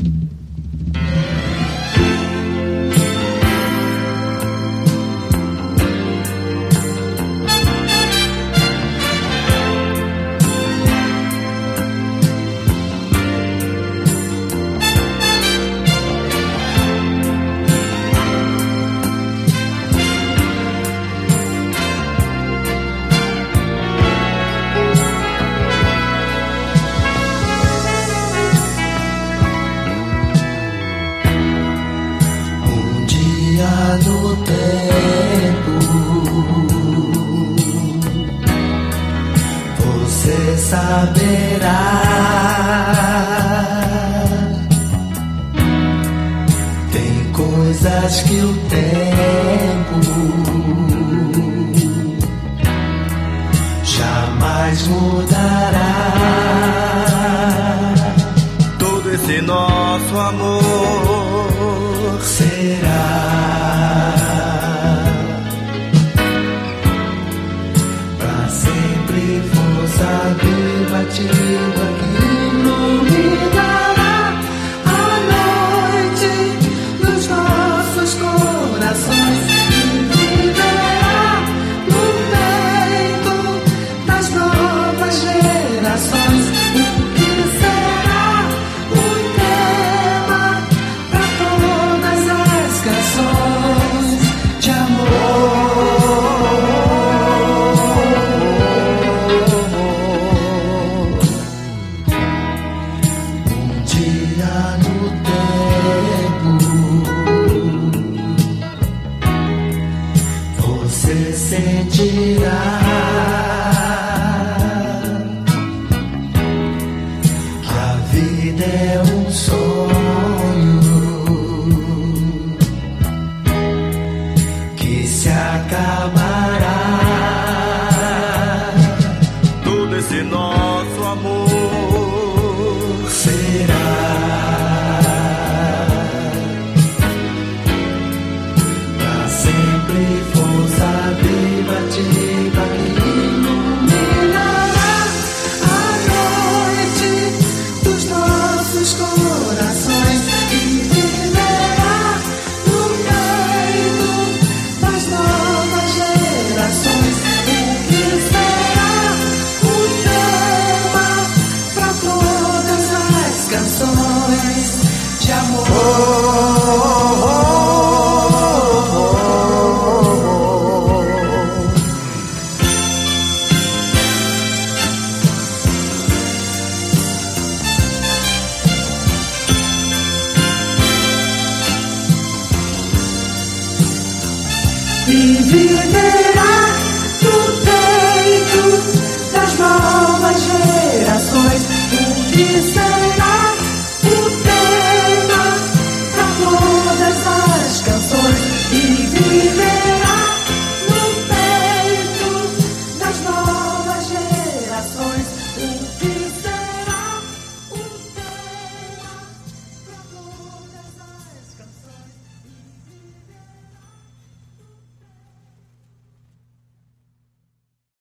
No tempo você saberá tem coisas que o tempo jamais mudará. Todo esse nosso amor será pra sempre força vivativa que iluminará a noite dos nossos corações e viverá no peito das novas gerações. O que será o tema pra todas as canções de amor? Um dia no tempo você sentirá que a vida é um sonho que se acabará. todo esse nosso amor Será pra sempre força vivativa que iluminará a noite dos nossos corações e viverá no peito das novas gerações. O que será o tema pra todas as canções de amor? E viverá